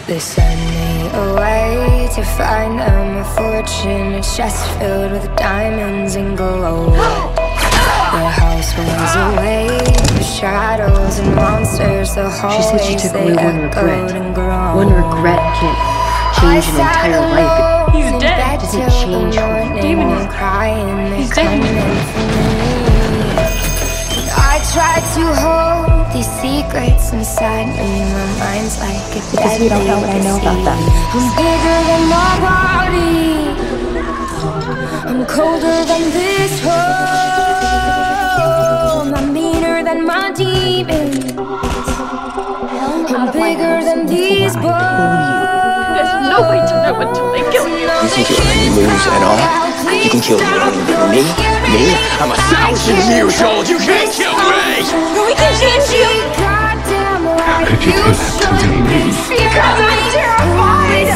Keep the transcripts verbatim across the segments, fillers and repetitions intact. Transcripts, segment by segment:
They send me away to find them a fortune, a chest filled with diamonds and gold. The house was awake with shadows and monsters. The She said she hallways took they away one regret. echoed and groaned. One regret can't change an entire life. He's dead. It doesn't change who you I'm crying. He's They're dead. coming for me. I tried to hold these secrets inside me. My mind's like a Because we don't know what I know about them. I'm bigger than my body. I'm colder than this home. I'm meaner than my demons. I'm bigger than these bones. There's no way to know until they kill you. You think you're going to lose at all? You can kill anyone. Me? Me? I'm a thousand years old. You can't kill me! We can change you! How could you do that to me? Because I'm terrified!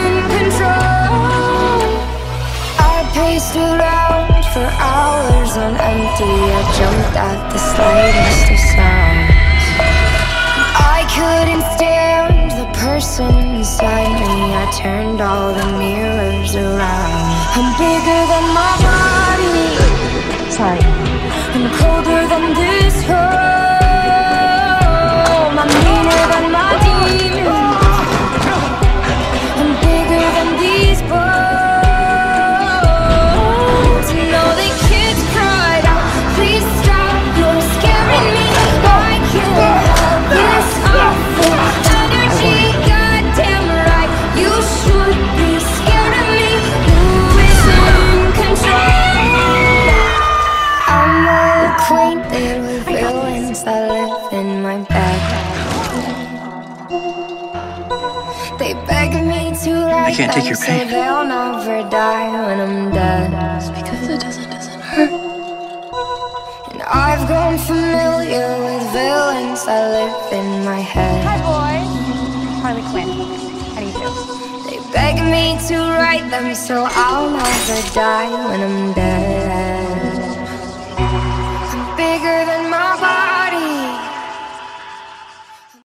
I paced around for hours on empty. I jumped at the slightest of sounds. I couldn't stand the person inside me. I turned all the mirrors around. I'm bigger than my body. Sorry. I'm colder than this home. I'm meaner than my demons. I'm bigger than these bones. And all the kids cried out, please stop, you're scaring me. I can't have this awful energy. Goddamn right, you should be scared of me. Who is in control? I'm well acquainted with villains that live in my bed. They beg me to write I can't take them your so pain. they'll never die when I'm dead. It's because it doesn't, doesn't hurt. And I've grown familiar with villains that live in my head. Hi, boy. Harley Quinn. How do you do? They beg me to write them so I'll never die when I'm dead.